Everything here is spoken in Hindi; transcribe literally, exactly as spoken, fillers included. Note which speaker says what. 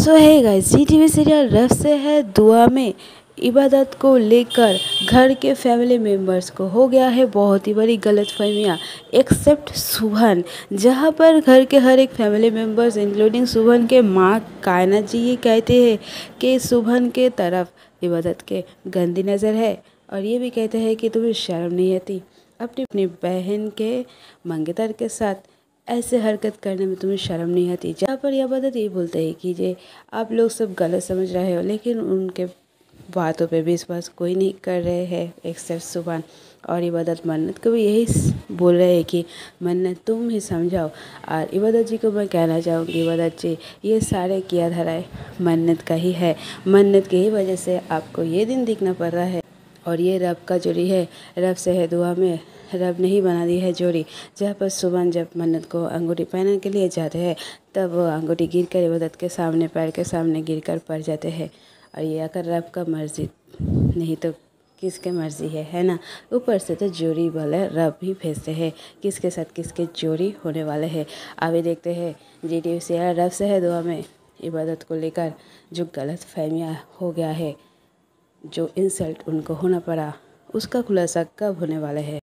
Speaker 1: सो है गाइस, जी टीवी सीरियल रब से है दुआ में इबादत को लेकर घर के फैमिली मेम्बर्स को हो गया है बहुत ही बड़ी गलतफहमियां, एक्सेप्ट सुभन। जहां पर घर के हर एक फैमिली मेम्बर्स इंक्लूडिंग सुभन के माँ कायनात जी ये कहते हैं कि सुभन के तरफ इबादत के गंदी नज़र है, और ये भी कहते हैं कि तुम्हें शर्म नहीं आती अपनी अपनी बहन के मंगेतर के साथ ऐसे हरकत करने में, तुम्हें शर्म नहीं आती। जहाँ पर इबादत ये बोलते हैं कि जे आप लोग सब गलत समझ रहे हो, लेकिन उनके बातों पे विश्वास कोई नहीं कर रहे हैं एक्सेप्ट सुभान। और इबादत मन्नत को भी यही बोल रहे हैं कि मन्नत तुम ही समझाओ। और इबादत जी को मैं कहना चाहूँगी, इबादत जी ये सारे किया धराए मन्नत का ही है, मन्नत की ही वजह से आपको ये दिन दिखना पड़ रहा है। और ये रब का जोड़ी है, रब से है दुआ में, रब ने ही बना दी है जोड़ी। जहाँ पर सुभान जब मन्नत को अंगूठी पहनने के लिए जाते हैं, तब वो अंगूठी गिर कर इबादत के सामने पैर के सामने गिर कर पड़ जाते हैं। और ये अगर रब का मर्जी नहीं तो किसके मर्जी है है ना। ऊपर से तो जोड़ी वाले रब ही भेजते हैं किसके साथ किसके जोड़ी होने वाले हैं। अभी देखते हैं जी टी वी से रब से है दुआ में इबादत को लेकर जो गलत फहमियाँ हो गया है, जो इंसल्ट उनको होना पड़ा, उसका खुलासा कब होने वाला है।